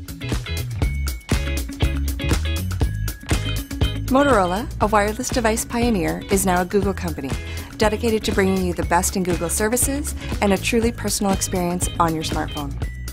Motorola, a wireless device pioneer, is now a Google company, dedicated to bringing you the best in Google services and a truly personal experience on your smartphone.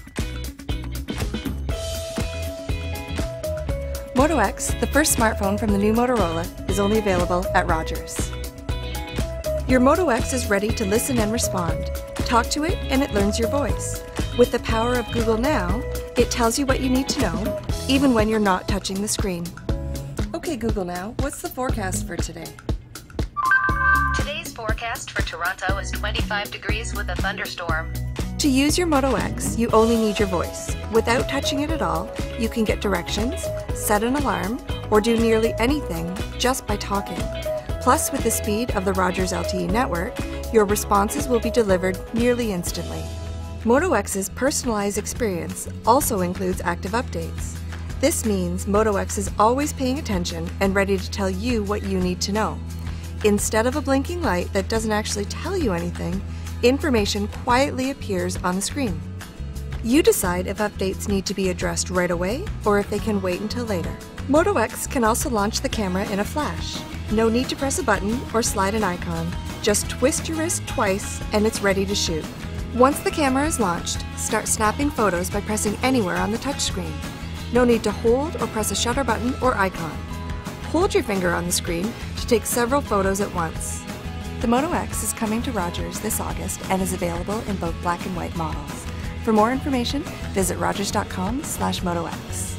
Moto X, the first smartphone from the new Motorola, is only available at Rogers. Your Moto X is ready to listen and respond. Talk to it and it learns your voice. With the power of Google Now, it tells you what you need to know, even when you're not touching the screen. Okay, Google Now, what's the forecast for today? Today's forecast for Toronto is 25 degrees with a thunderstorm. To use your Moto X, you only need your voice. Without touching it at all, you can get directions, set an alarm, or do nearly anything just by talking. Plus, with the speed of the Rogers LTE network, your responses will be delivered nearly instantly. Moto X's personalized experience also includes active updates. This means Moto X is always paying attention and ready to tell you what you need to know. Instead of a blinking light that doesn't actually tell you anything, information quietly appears on the screen. You decide if updates need to be addressed right away or if they can wait until later. Moto X can also launch the camera in a flash. No need to press a button or slide an icon. Just twist your wrist twice and it's ready to shoot. Once the camera is launched, start snapping photos by pressing anywhere on the touchscreen. No need to hold or press a shutter button or icon. Hold your finger on the screen to take several photos at once. The Moto X is coming to Rogers this August and is available in both black and white models. For more information, visit rogers.com/MotoX.